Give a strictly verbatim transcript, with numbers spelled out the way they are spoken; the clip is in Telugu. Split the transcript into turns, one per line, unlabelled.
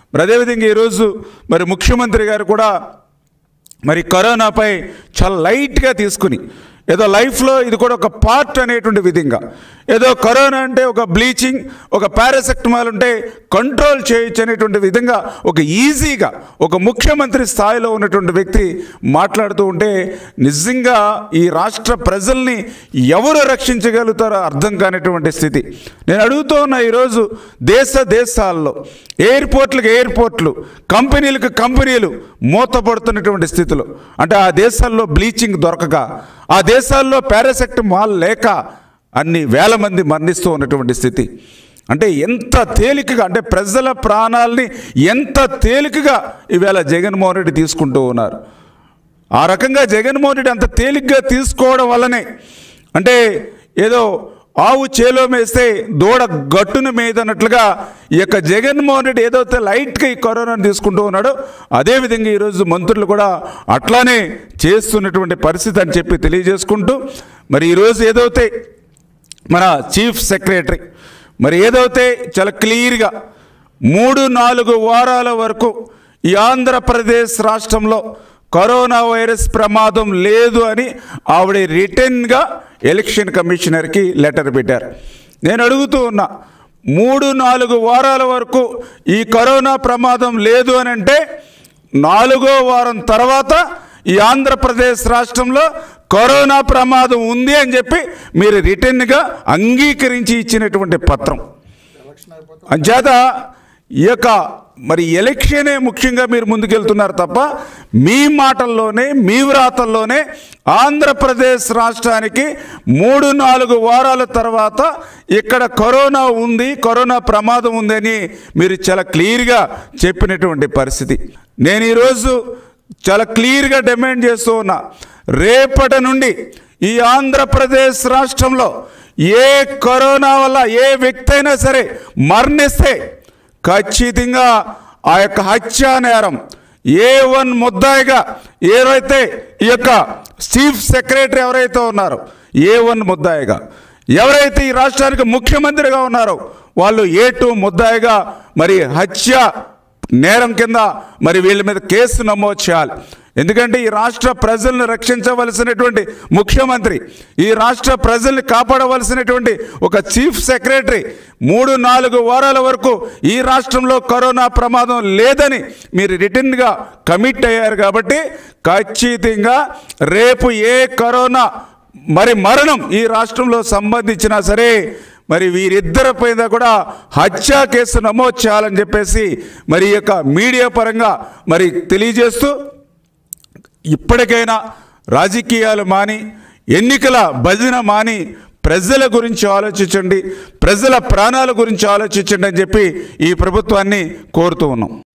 మరి అదేవిధంగా ఈరోజు మరి ముఖ్యమంత్రి గారు కూడా మరి కరోనాపై చాలా లైట్గా తీసుకుని ఏదో లైఫ్లో ఇది కూడా ఒక పార్ట్ అనేటువంటి విధంగా ఏదో కరోనా అంటే ఒక బ్లీచింగ్ ఒక పారాసెటమాల్ ఉంటే కంట్రోల్ చేయొచ్చు అనేటువంటి విధంగా ఒక ఈజీగా ఒక ముఖ్యమంత్రి స్థాయిలో ఉన్నటువంటి వ్యక్తి మాట్లాడుతూ ఉంటే నిజంగా ఈ రాష్ట్ర ప్రజల్ని ఎవరు రక్షించగలుగుతారో అర్థం కానిటువంటి స్థితి. నేను అడుగుతూ ఉన్నా, ఈరోజు దేశ దేశాల్లో ఎయిర్పోర్ట్లకు ఎయిర్పోర్ట్లు కంపెనీలకు కంపెనీలు మూతపడుతున్నటువంటి స్థితిలో, అంటే ఆ దేశాల్లో బ్లీచింగ్ దొరకక ఆ దేశాల్లో పారాసెటమాల్ లేక అన్ని వేల మంది మరణిస్తూ ఉన్నటువంటి స్థితి. అంటే ఎంత తేలికగా, అంటే ప్రజల ప్రాణాలని ఎంత తేలికగా ఈవేళ జగన్మోహన్ రెడ్డి తీసుకుంటూ ఉన్నారు. ఆ రకంగా జగన్మోహన్ రెడ్డి అంత తేలికగా తీసుకోవడం వల్లనే అంటే ఏదో ఆవు చేలో మేస్తే దూడ గట్టును మేదన్నట్లుగా ఈ యొక్క జగన్మోహన్ రెడ్డి ఏదైతే లైట్గా ఈ కరోనాను తీసుకుంటూ ఉన్నాడో అదేవిధంగా ఈరోజు మంత్రులు కూడా అట్లానే చేస్తున్నటువంటి పరిస్థితి అని చెప్పి తెలియజేసుకుంటూ, మరి ఈరోజు ఏదైతే మన చీఫ్ సెక్రటరీ మరి ఏదైతే చాలా క్లియర్గా మూడు నాలుగు వారాల వరకు ఈ ఆంధ్రప్రదేశ్ రాష్ట్రంలో కరోనా వైరస్ ప్రమాదం లేదు అని ఆవిడ రిటర్న్గా ఎలక్షన్ కమిషనర్కి లెటర్ పెట్టారు. నేను అడుగుతూ ఉన్నా, మూడు నాలుగు వారాల వరకు ఈ కరోనా ప్రమాదం లేదు అని అంటే నాలుగో వారం తర్వాత ఈ ఆంధ్రప్రదేశ్ రాష్ట్రంలో కరోనా ప్రమాదం ఉంది అని చెప్పి మీరు రిటర్న్గా అంగీకరించి ఇచ్చినటువంటి పత్రం. అంచేత ఈ యొక్క మరి ఎలక్షనే ముఖ్యంగా మీరు ముందుకెళ్తున్నారు తప్ప మీ మాటల్లోనే మీ వ్రాతల్లోనే ఆంధ్రప్రదేశ్ రాష్ట్రానికి మూడు నాలుగు వారాల తర్వాత ఇక్కడ కరోనా ఉంది, కరోనా ప్రమాదం ఉందని మీరు చాలా క్లియర్గా చెప్పినటువంటి పరిస్థితి. నేను ఈరోజు చాలా క్లియర్గా డిమాండ్ చేస్తూ ఉన్నా, రేపటి నుండి ఈ ఆంధ్రప్రదేశ్ రాష్ట్రంలో ఏ కరోనా వల్ల ఏ వ్యక్తి అయినా సరే మరణిస్తే ఖచ్చితంగా ఆ యొక్క హత్యా నేరం ఏ వన్ ముద్దాయిగా ఏవైతే ఈ యొక్క చీఫ్ సెక్రటరీ ఎవరైతే ఉన్నారో ఏ వన్ ముద్దాయిగా, ఎవరైతే ఈ రాష్ట్రానికి ముఖ్యమంత్రిగా ఉన్నారో వాళ్ళు ఏ టూ ముద్దాయిగా మరి హత్య నేరం కింద మరి వీళ్ళ మీద కేసు నమోదు చేయాలి. ఎందుకంటే ఈ రాష్ట్ర ప్రజలను రక్షించవలసినటువంటి ముఖ్యమంత్రి, ఈ రాష్ట్ర ప్రజల్ని కాపాడవలసినటువంటి ఒక చీఫ్ సెక్రటరీ మూడు నాలుగు వారాల వరకు ఈ రాష్ట్రంలో కరోనా ప్రమాదం లేదని మీరు రిటర్న్గా కమిట్ అయ్యారు. కాబట్టి ఖచ్చితంగా రేపు ఏ కరోనా మరి మరణం ఈ రాష్ట్రంలో సంబంధించినా సరే మరి వీరిద్దరి పైన కూడా హత్యా కేసు నమోదు చేయాలని చెప్పేసి మరి ఈ యొక్క మీడియా పరంగా మరి తెలియజేస్తూ, ఇప్పటికైనా రాజకీయాలు మాని ఎన్నికల భజన మాని ప్రజల గురించి ఆలోచించండి, ప్రజల ప్రాణాల గురించి ఆలోచించండి అని చెప్పి ఈ ప్రభుత్వాన్ని కోరుతూ ఉన్నాం.